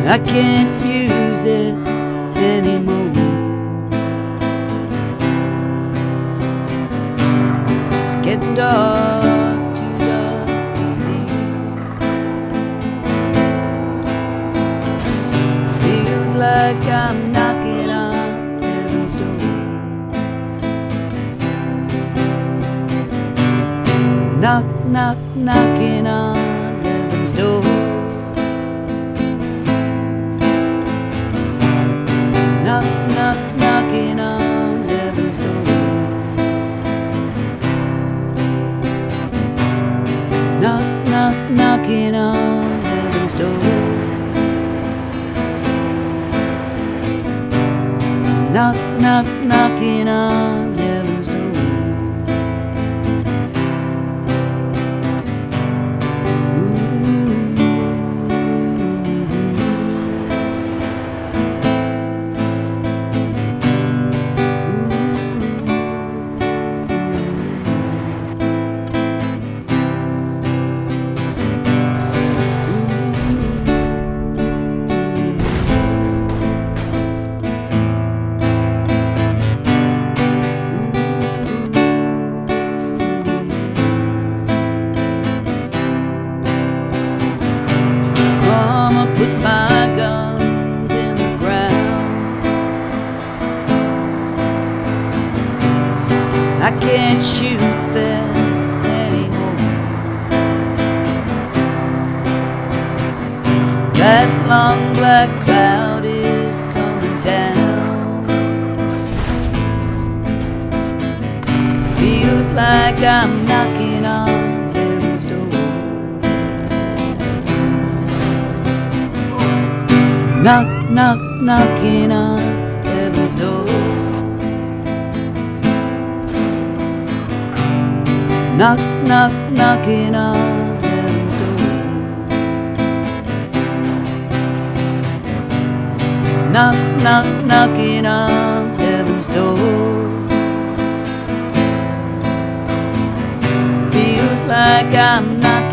I can't use it anymore. It's getting dark, too dark to see. Feels like I'm knocking on heaven's door. Knock, knock, knocking on heaven's door. Knock, knock, knocking on heaven's door. Knock, knock, knocking on heaven's door. Knock, knock, knocking on heaven's door. Put my guns in the ground. I can't shoot them anymore. That long black cloud is coming down. Feels like I'm knocking on heaven's door. Knock, knock, knocking on heaven's door. Knock, knock, knocking on heaven's door. Knock, knock, knocking on heaven's door. Feels like I'm knocking